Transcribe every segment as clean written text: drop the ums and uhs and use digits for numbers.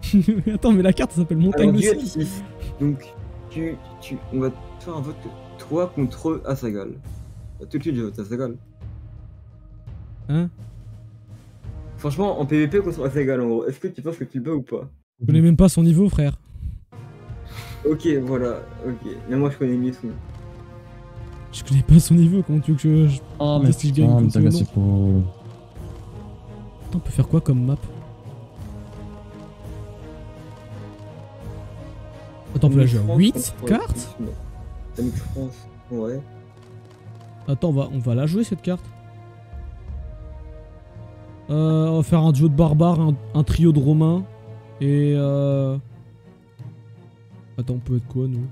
Attends, mais la carte ça s'appelle Montagne Alors, de duel Sable. 6. Donc, on va faire un vote toi contre Asagal. Tout de suite, je vote Asagal. Hein? Franchement, en PVP contre Asagal, en gros, est-ce que tu penses que tu le bats ou pas? Je connais même pas son niveau, frère. Ok, voilà, ok. Mais moi, je connais mieux son. Je connais pas son niveau, comment tu veux que je... Oh, mais si je gagne putain, mais contre t'as le cassé nom. pour... Attends, on peut faire quoi comme map? Attends, on peut la jouer à 8 cette carte? Amic France, ouais. Attends, on va la jouer cette carte. On va faire un duo de barbares, un trio de romains. Et Attends, on peut être quoi nous?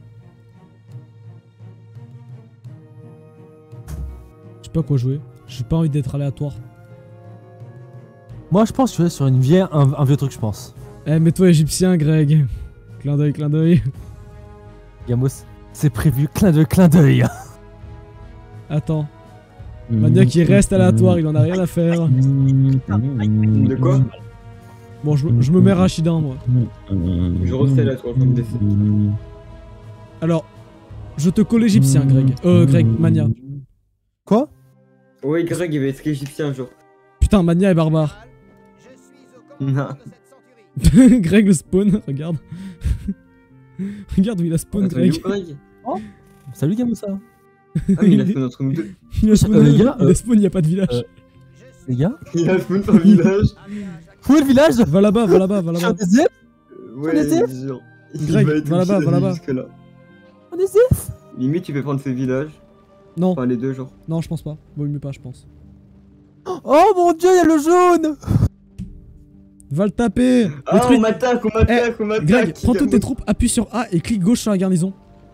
Je sais pas quoi jouer. J'ai pas envie d'être aléatoire. Moi, je pense que je vais sur une vieille, un vieux truc, je pense. Eh, mets-toi égyptien, Greg. Clin d'œil, clin d'œil. Gamos, c'est prévu, clin d'œil. Attends. Mania qui reste aléatoire, il en a rien à faire. De quoi? Bon, je me mets Rachidin, moi. Je refais la tour, comme décès. Alors, je te colle égyptien, Greg. Greg, Mania. Quoi? Ouais, Greg, il va être égyptien un jour. Putain, Mania est barbare. Non. Greg le spawn, regarde. Regarde où il a spawn, Attends, il est Greg. où, Greg? Salut Gamosa. Ah, mais il a spawn entre nous deux. Il a spawn, les gars, il a spawn, il y a pas de village. Les gars, Il a spawn par village. où est le village? Va là-bas, va là-bas, va Je suis en là-bas. DCF? Ouais, est genre. Greg, va là-bas, va là-bas. Jusque-là. En DCF? Limite, tu peux prendre ce village. Non, Enfin, les deux, genre. non, je pense pas. Vaut mieux pas, je pense. Oh mon dieu, il y a le jaune! Va le taper. Ah, Détruis- on m'attaque, on m'attaque, on m'attaque. Greg, prends toutes tes troupes, appuie sur A et clique gauche sur la garnison.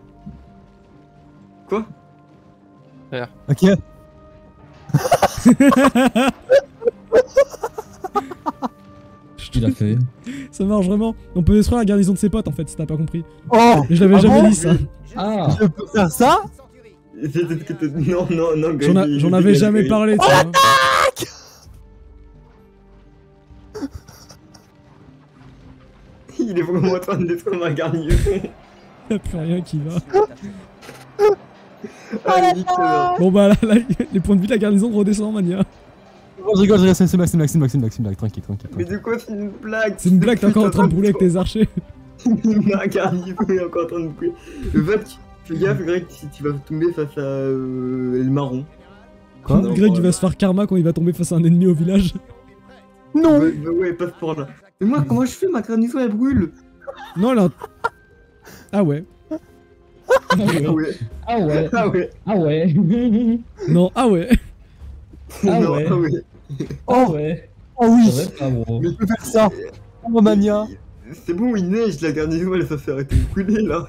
Quoi? Ok. Il a fait. Ça marche vraiment. On peut détruire la garnison de ses potes en fait, si t'as pas compris. Oh! Et je l'avais Ah jamais bon dit ça. Ah! Je peux faire ça? Non, non, non, Greg. J'en avais jamais parlé, tu vois. Il est vraiment en train de détruire ma garnison. Y'a plus rien qui va. Ah, nique sa mère. Bon bah là, les points de vie de la garnison redescendent, Mania. Je rigole, c'est Maxime, tranquille. Mais de quoi c'est une blague? C'est une blague, t'es encore en train de brûler avec tes archers. Ma garnison est encore en train de brûler. Fais gaffe, Greg, si tu vas tomber face à le marron. Quoi? Non, Greg il ouais. va se faire karma quand il va tomber face à un ennemi au village. Non! Ouais, passe par là. Mais moi, comment je fais? Ma garnison elle brûle. Non là. Ah ouais. Ah ouais. Ah ouais! Ah ouais. Ah ouais! Non, ah ouais. Ah Non, ouais. ah ouais. Ah Oh! ouais! Oh oui! Ouais, pas gros. Mais je peux faire ça! Oh Mania! C'est bon, il neige, la garnison elle s'est arrêter de brûler là.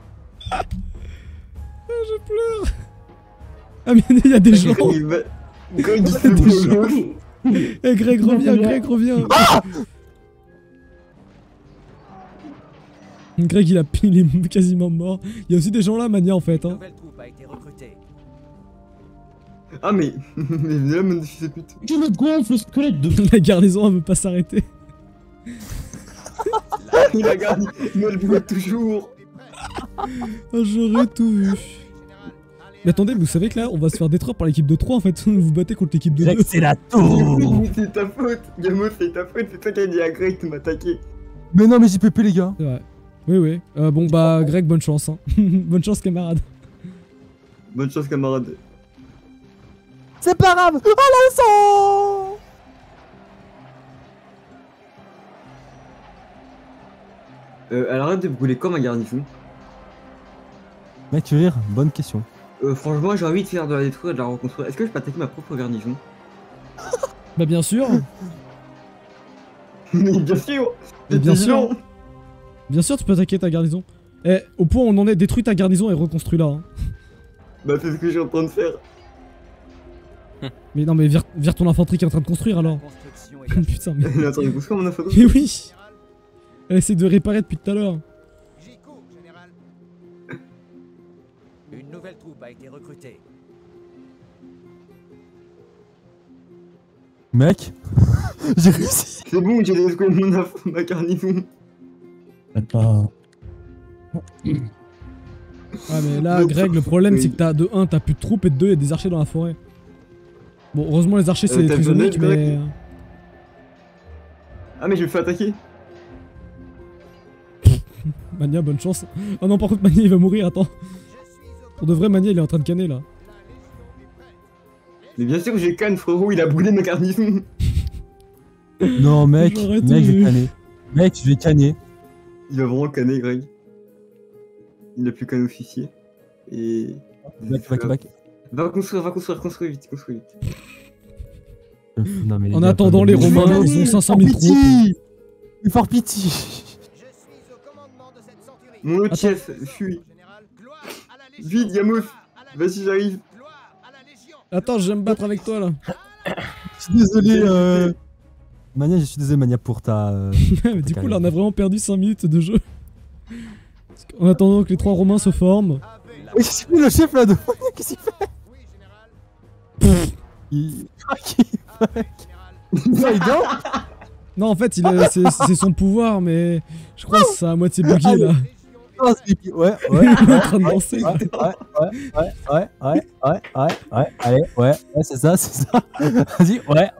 Je pleure. Ah mais il y a des gens. Greg, il Des fait gens. beau. Eh Greg reviens, Greg reviens. Greg il est quasiment mort. Il y a aussi des gens là, Mania en fait. Hein. Nouvelle troupe a été recrutée. Ah mais là, mon fils de pute. Tu me gonfles le squelette de... La garnison elle veut pas s'arrêter. Il a gardé, il me le brûle toujours. Oh, j'aurais tout vu. Mais attendez, vous savez que là on va se faire détruire par l'équipe de 3 en fait. Vous vous battez contre l'équipe de 2. Greg, c'est la tour! C'est ta faute, Gamo, c'est ta faute, c'est toi qui as dit à Greg de m'attaquer. Mais non, mais j'ai pépé les gars! C'est vrai. Oui, oui. Bon bah Greg, bonne chance. Hein. Bonne chance camarade. Bonne chance, camarade. C'est pas grave! Oh la sang! Elle arrête de brûler comme un garnison. Mec, tu veux rire? Bonne question. Franchement, j'ai envie de faire de la détruire et de la reconstruire. Est-ce que je peux attaquer ma propre garnison? Bah bien sûr. Mais bien sûr. Mais bien sûr. Bien sûr tu peux attaquer ta garnison. Eh, au point où on en est, détruis ta garnison et reconstruis là. Hein. Bah c'est ce que je suis en train de faire. Mais non mais vire ton infanterie qui est en train de construire alors. Construction est Putain mais... Mais attends, il pousse comme mon info. Mais oui. Elle essaie de réparer depuis tout à l'heure. J'y cours, général. Une nouvelle troupe a été recrutée. Mec, j'ai réussi. C'est bon, j'ai détruit mon ma garnison. Faites pas. Ouais, mais là, Greg, le problème, c'est que t'as de 1, t'as plus de troupes, et de 2, il y a des archers dans la forêt. Bon, heureusement, les archers, c'est des t'as prisonniers, besoin d'aide, mais... Ah, mais je me fais attaquer. Mania, bonne chance. Oh non, par contre, Mania, il va mourir, attends. Pour de vrai, Mania, il est en train de canner, là. Mais bien sûr que j'ai canne, frérot, il a brûlé ma garnison. Non, mec, J'aurais tout mec, je vu. vais canner. Mec, je vais canner. Il va vraiment canner, Greg. Il n'a plus qu'un officier. Et. Back. Va construire vite, construis vite. Non, mais les En gars, attendant, pas les de- Romains, ils ont 500 000 troupes. Mais fort pitié. Je suis au commandement de cette centurie. Mon autre Attends. chef, fuis. Général, gloire à la Légion. Vite, Yamos. À la Vas-y, j'arrive. gloire à la Légion. Attends, je vais me battre avec toi, là. Je suis désolé, Mania, je suis désolé, Mania, pour ta. Mais du coup, là, on a vraiment perdu 5 minutes de jeu. En attendant que les 3 Romains se forment. Mais qu'est-ce qu'il fait, le chef là de. Qu'est-ce qu'il fait? Oui, général. Il. Ça, il dort? Non, en fait, c'est son pouvoir, mais je crois que c'est à moitié bugué, là. Ah, c'est- Ouais, Il ouais. est en train de danser. Allez, ouais, c'est ça. Vas-y, ouais.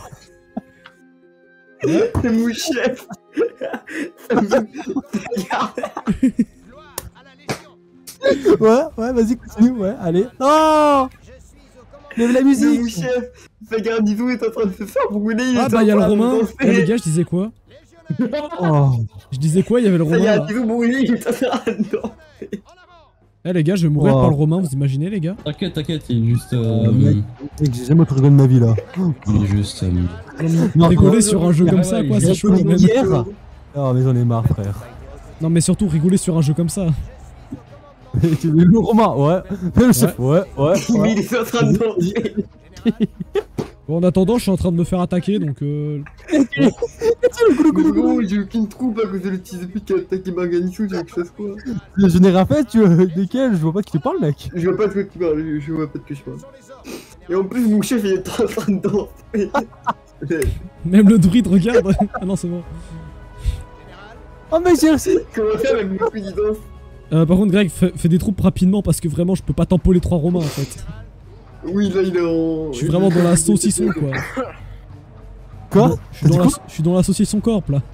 C'est mon chef. Ça me regarde. Gloire à la Légion. Ouais, vas-y, continue, ouais, allez. Non! Je suis au commandement. Lève la Mais mon musique! chef, sa garnison est en train de se faire brûler. Il Ah est bah, en il y a le train de Romain. danser. Eh, les gars, je disais quoi? Oh! Je disais quoi? Il y avait le Sa Romain, là. garnison brûlée, il est en train de danser. En avant. Eh, les gars, je vais mourir Oh. par le Romain, vous imaginez, les gars? T'inquiète, il est juste. Mec, j'ai jamais autant rigolé de ma vie là. Il est juste. Non, Rigoler non, sur un jeu comme ça, quoi, c'est j'ai chaud quand même. hier. Oh, mais j'en ai marre, frère. Non, mais surtout, rigoler sur un jeu comme ça. Le Romain, ouais. Le chef, ouais. Mais il est en train de danser. Bon, en attendant, je suis en train de me faire attaquer, donc Mais gros, j'ai aucune troupe à cause de le petit depuis qui a attaqué ma garnison, tu veux que je fasse quoi? Le général fait, tu veux. Desquels? Je vois pas de qui tu parles, mec. Je vois pas de quoi tu parles, je vois pas de quoi je parle. Et en plus, mon chef il est en train de danser. même le druide regarde. Ah non, c'est bon. Oh, mec, j'ai réussi. Comment faire avec mon président? Par contre, Greg, fais des troupes rapidement parce que vraiment, je peux pas tempo les 3 Romains en fait. Oui, là il est en. Je suis vraiment dans la saucisson, quoi. Quoi? Je suis dans la saucisson corp là.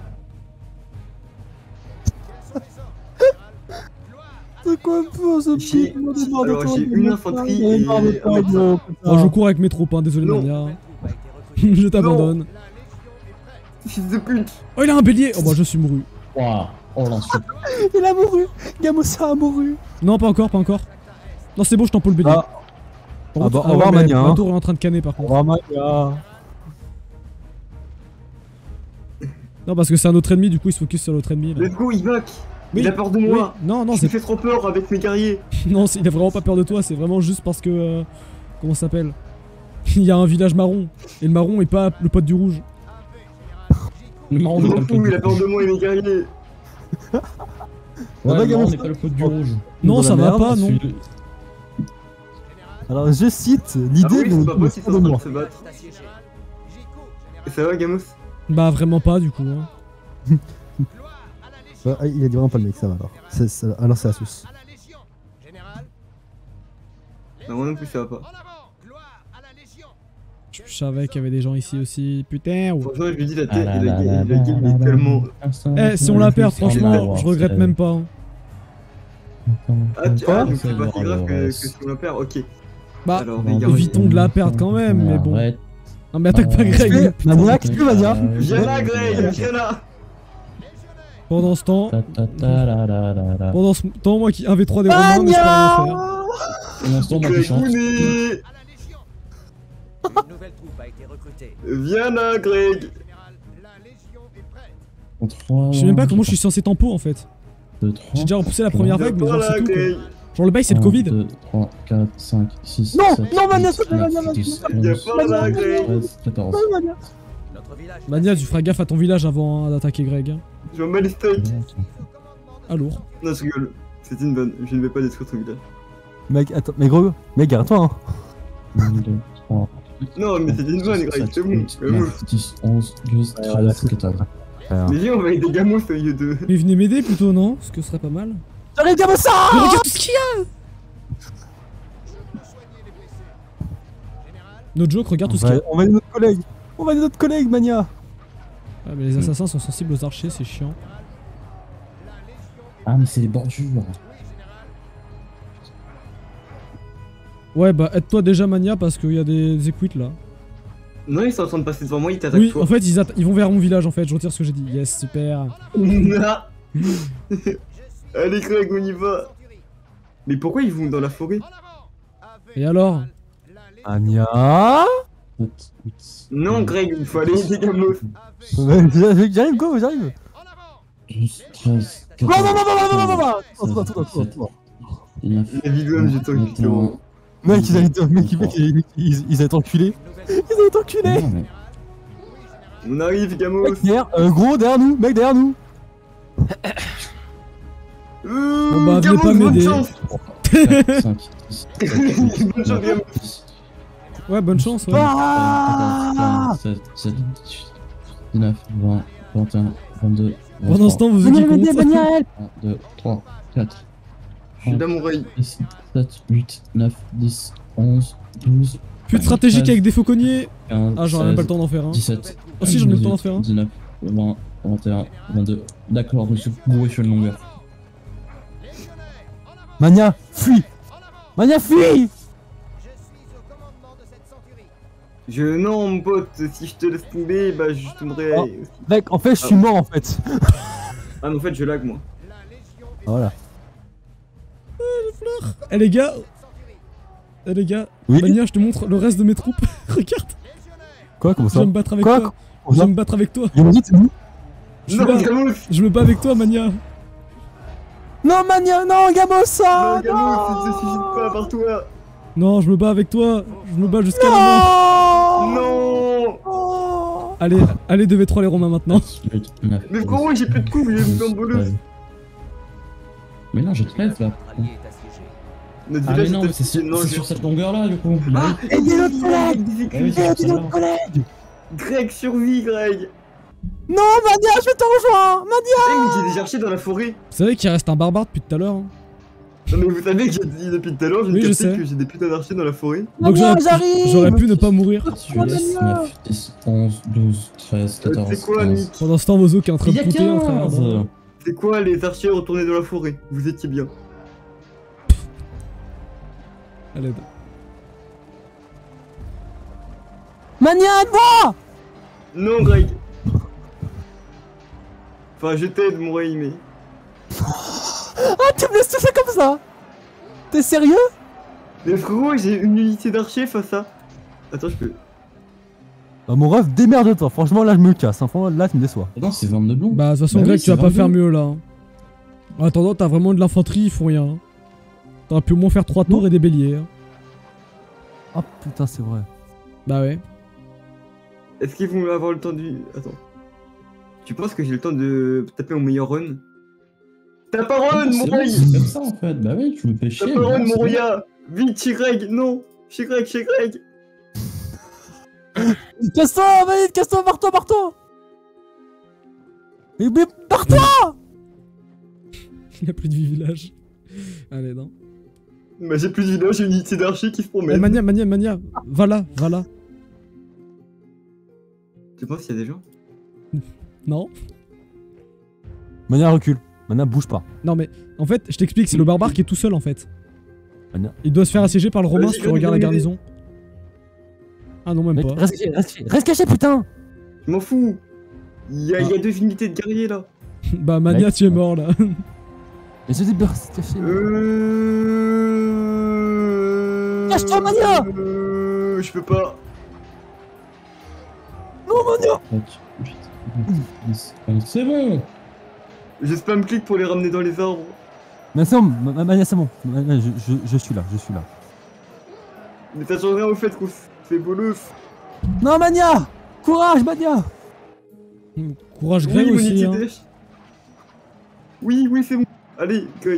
C'est quoi un peu ce J'ai- petit monde de mort de alors, toi, j'ai de une mort, infanterie de et mort de un toi, médecin. gros, Bon, je putain. cours avec mes troupes, hein, désolé, Non. Mania. Nouvelle troupe a été recrutée. Je t'abandonne. La Légion est prête. Fils de pute! Oh, il a un bélier. Oh, bah, je suis mouru. Waouh. Oh l'insulte. Il a mouru. Gamosa a mouru. Non, pas encore, pas encore. Non, c'est bon, je tempo le bélier. Ah. Par Ah bah, au ouais, revoir, mais Mania, ma hein. tour est en train de canner par contre. Oh, Mania. Non, parce que c'est un autre ennemi, du coup, il se focus sur l'autre ennemi. Là. Let's go, il back! Oui, Il a peur de oui. moi! Non, non, Je me c'est fais trop peur avec mes guerriers! non, il a vraiment pas peur de toi, c'est vraiment juste parce que comment ça s'appelle? Il y a un village marron et le marron est pas le pote du rouge. Le marron Je n'est m'en pas le fous, pote il du a peur rouge. de moi et mes guerriers! Ouais, va, le marron Gamosa. n'est pas le pote du rouge. Non, Dans ça la va merde, pas, non. Celui- Alors, je cite Ah l'idée oui, c'est pas de possible, ils sont en de train moi. de se battre. Reste assiégé. Jico, Et général. ça va, Gamos? Bah vraiment pas du coup. Hein. Gloire à la Légion. Ah, il a dit vraiment pas le mec, ça va alors. Alors, c'est Asus. À la Légion. Général. Non, moi non plus, ça va pas. En avant. Gloire à la Légion. Je savais qu'il y avait des gens ici aussi. Putain. Ouais. Franchement, je lui dis, la Ah là là là game là est là tellement. Eh, si on la perd, franchement, je regrette même pas. Hein. Ah, donc Quoi c'est pas si grave que si on la perd, ok. Bah, Alors, les guerriers. évitons de la perdre quand même, mais bon. Arrête. Non mais attaque pas Greg. Mania, qu'est-ce que tu veux, Mania? Viens là, Greg, viens là! Pendant ce temps, Ta-ta-ta-la-la-la-la. pendant ce temps, moi qui 1v3 des Romains, mais je peux rien faire. Pour l'instant, moi qui Greg chante. Mounet! À la Légion. Une nouvelle troupe a été recrutée. Viens là, Greg! Général, la Légion est prête. En 3, Je sais même pas comment je suis censé tempo en fait. 2, 3. J'ai déjà repoussé la première vague, mais Viens genre là, c'est tout. Quoi. Greg! Genre le bail c'est le Covid. 2, 3, 4, 5, 6, Non, 7, non, Mania, 8, s'il te plaît, 9, Mania, 10, Mania, 11, pas là, 12, Greg. 13, 14. Notre village. Mania, tu feras gaffe à ton village avant hein, d'attaquer Greg. Hein. Je m'en bats les steaks! Ah lourd. Non, je rigole. C'était une bonne. Je ne vais pas détruire ton village. Mec, attends, mais gros, mec, garde-toi, hein. 1, 2, 3, Non, mais c'était une bonne, Greg, c'est bon. 8, 9, 10, 11, 12, 13, 14. faire. Mais viens, on va avec des gamos au lieu de. Mais venez m'aider plutôt, non? Ce que ce serait pas mal. J'arrive, Gamosa! Mais regarde tout ce qu'il y a! No joke, regarde tout ce qu'il y a. On va aider notre collègue. On va aider notre collègue, Mania. Ah, mais les assassins sont sensibles aux archers, c'est chiant. Ah, mais c'est les bordures. Ouais, bah aide-toi déjà, Mania, parce qu'il y a des équites là. Non, ils sont en train de passer devant moi, ils t'attaquent Oui, toi. en fait, ils vont vers mon village en fait, je retire ce que j'ai dit. Yes, super. Allez, Craig, on y va. Mais pourquoi ils vont dans la forêt? Et alors? Mania. 7, 8, Non, Greg, il faut aller aider des gamos. J'arrive, go, j'arrive. 12, 13, Non, 14, non, non, non, non, non, non, non. 16, Attends, attends, 17, attends. 19, La vidéo, j'ai tant que 21. Mec, ils allaient t'enculer. Ils allaient t'enculer. Non, mais On arrive, gamos. Mec, derrière, gros, derrière nous, mec, derrière nous. Bon bah, venez Gamos, pas bonne m'aider. chance. 4, 5, 6, 7, Bonne chance, Gamos. 10, Ouais, bonne chance, ouais. 14, 15, 16, 17, 18, 19, 20, 21, 22, Pendant ce temps, vos Mania, outils comptent. Mania, elle. 1, 2, 3, 4, Je suis dans mon oreille. 6, 7, 8, 9, 10, 11, 12, Plus de stratégique avec des fauconniers. 15, Ah, j'aurais même pas le 16, temps d'en faire un. 17, Oh si, j'en ai le temps d'en faire un. 19, 20, 21, 22. D'accord, je me suis bourré sur une longueur. Mania, fuis. Mania, fuis. Non, mon pote, si je te laisse tomber, bah je tomberai. Oh. Mec, en fait, je suis mort, en fait. Ah, mais en fait, je lag, moi. Voilà. Eh les gars. Eh les gars. Oui. Mania, je te montre le reste de mes troupes. Regarde. Quoi, comment Je ça? vais me battre avec Quoi? toi. Je vais me battre avec toi. Ils m'ont dit, c'est nous. Je Non, suis là. Gamos. Je me bats avec toi, Mania. Non, Mania, non, Gamosa. Non, Gamos, ça ne se suicide pas par toi. Non, je me bats avec toi. Je me bats jusqu'à la mort. Non. Non. Oh. Allez, allez 2v3 les Romains maintenant. 8, 9, Mais frérot, j'ai plus de coups, j'ai une jambe boleuse. Mais non, je te lève là. Notre Ah, mais village non, est mais c'est non, c'est sur cette longueur là du coup. Ah, Aidez notre collègue. Ah oui, c'est Aidez sur notre celle-là. collègue. Greg, survie, Greg. Non, Mania, je vais te rejoindre. Mania. Eh, mais j'ai des archers dans la forêt. Vous savez qu'il reste un barbare depuis tout à l'heure. Hein. Non, mais vous savez que j'ai dit depuis tout à l'heure, j'ai Oui, je capté sais. que j'ai des putains d'archers dans la forêt. Donc Mania, j'arrive. j'aurais pu ne pas mourir. 8, 9, 10, 11, 12, 13, 14, C'est quoi, 15. Nick? Pendant ce temps, Vozo qui est en train Il de y a compter en train 15. de... C'est quoi les archers retournés dans la forêt? Vous étiez bien. À l'aide. Mania, aide-moi. Non, Greg. Enfin, je t'aide, mon rey, mais. Ah, tu me laisses tout ça comme ça. T'es sérieux? Mais frérot, j'ai une unité d'archers face à. Attends, je peux. Bah, mon ref, démerde-toi. Franchement, là, je me casse. Hein. Franchement, là, tu me déçois. Non, c'est 22 blonds. Bah de toute façon, Bah Greg, oui, tu vas c'est pas faire 22. mieux là. hein. En attendant, t'as vraiment de l'infanterie, ils font rien. hein. T'aurais pu au moins faire 3 tours Non. et des béliers. hein. Ah, putain, c'est vrai. Bah ouais. Est-ce qu'ils vont avoir le temps du. Attends. Tu penses que j'ai le temps de taper mon meilleur run? T'as pas run, mon C'est vrai, rey! c'est comme ça en fait. Bah oui, tu me fais T'as chier. pas mais run, non, mon c'est Roya! Vite, chez Greg! Non! Chez Greg, chez Greg! Casse-toi, vas-y, casse-toi, barre-toi, barre-toi. Mais barre-toi. Il a plus de vie village. Allez, non. Bah, j'ai plus de village, j'ai une unité d'archers qui se Eh, promène. Mania, va là, va là. Tu penses qu'il y a des gens? Non. Mania, recule. Mania, bouge pas. Non mais, en fait, je t'explique, c'est le barbare qui est tout seul en fait. Mania. Il doit se faire assiéger par le Romain Vas-y, si tu regardes la Greg, garnison. Ah non, même Mec, pas. reste caché, reste caché, putain. Je m'en fous! Il y a Ah. 2 unités de guerriers là! Bah Mania, Mec. tu es mort là. Mais je dis, reste caché. Cache-toi, Mania! Je peux pas! Non, Mania. 7, 8, 9, 10, 11. C'est bon. J'ai spam clic pour les ramener dans les arbres. Mais c'est bon, Mania, c'est bon. Mania, je suis là, je suis là. Mais ça change rien au fait qu'on fait bolos. Non, Mania. Courage, Mania. Courage Oui, Greg mon aussi. unité Hein. d'archers. Oui, c'est bon. Allez, Greg.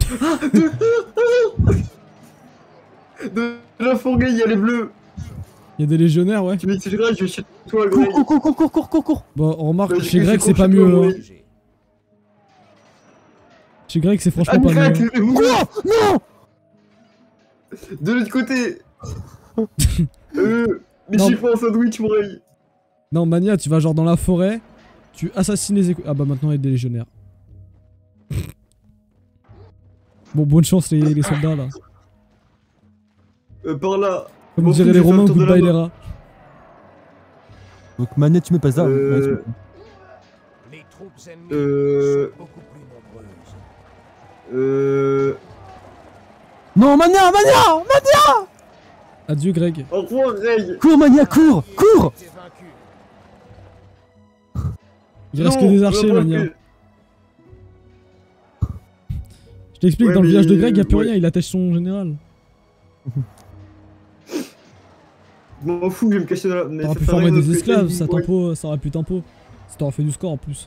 De la forêt, il y a les bleus. Y'a des légionnaires, ouais. Tu me dis, je vais chez toi, Greg. Cours. Bon, on remarque, Bah, chez je Greg, sais c'est qu'on pas fait mieux. pas, Hein. ouais. Chez Greg, c'est franchement Ah, pas Greg, mieux. tu fais mourir. Non. De l'autre côté. Mais Non. j'ai pas un sandwich, mon rey. Non, Mania, tu vas genre dans la forêt, tu assassines les Ah bah maintenant il y a des légionnaires. Bon, bonne chance les soldats là. Par là. Comme Bon, diraient faut les que je fasse Romains, le tour de goodbye là-bas. les rats. Donc Mania, tu mets pas ça. Mania, tu mets pas. Les troupes ennemies Euh. sont beaucoup plus nombreuses. Non, Mania. Adieu Greg. Au revoir, Greg. Cours, Mania, cours. T'es vaincu. Il reste que Non, des on archers va pas Mania. le faire. Je t'explique, Ouais, dans le village de mais- Greg, y'a plus ouais. rien, il attache son général. Je m'en fous, je vais me cacher dans la. Mais T'aurais ça pu sert à former rien des de esclaves, créer ça une ligne, tempo, ça aurait pu tempo. Ça t'aurait fait du score en plus.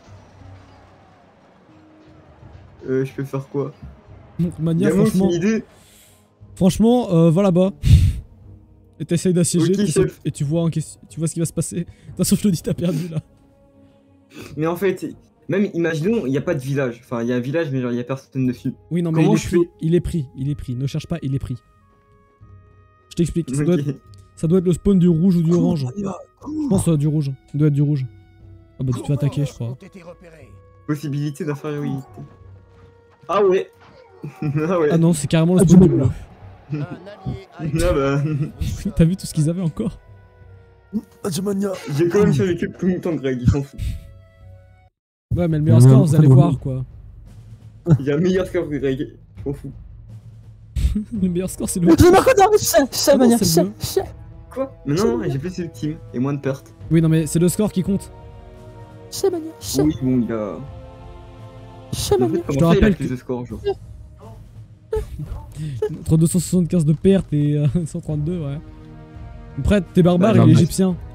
ouais. Je peux faire quoi? Donc Mania, Gamon, c'est franchement, une idée. va là-bas. Et t'essayes d'assiéger, Ok, chef. et tu vois ce qui va se passer. De toute façon, je te dis, t'as perdu là. Mais en fait, même imaginons, il n'y a pas de village. Enfin, il y a un village, mais genre, il y a personne dessus. Oui, non, mais Comment il est, je pris, fais il est pris. Ne cherche pas, il est pris. Je t'explique, Ok. ça doit être le spawn du rouge ou du orange. Mania, Je pense du rouge. Ça doit être du rouge. Ah bah tu te fais attaquer, je crois. Ont été repérés. Possibilité d'infériorité. Ah ouais. Ah ouais. Ah non, c'est carrément le Ah, spawn du du bleu. Un allié a été Ah bah. T'as vu tout ce qu'ils avaient encore? Mania. J'ai quand même survécu plus longtemps que Greg, il s'en fout. Ouais, mais le meilleur score, vous allez voir quoi. Il y a un meilleur score que Greg, je m'en fous. Le meilleur score, c'est le. Je me reconnais, c'est Ah non, Mania. c'est le bleu. Quoi? Mais non, j'ai plus de team et moins de pertes. Oui, non, mais c'est le score qui compte. C'est Mania. Oui, bon, il a. C'est En fait, Je te comment ça, il a rappelle plus de score, genre. Entre 275 de pertes et 132, ouais. Après, t'es barbare Bah, et non, mais- l'égyptien.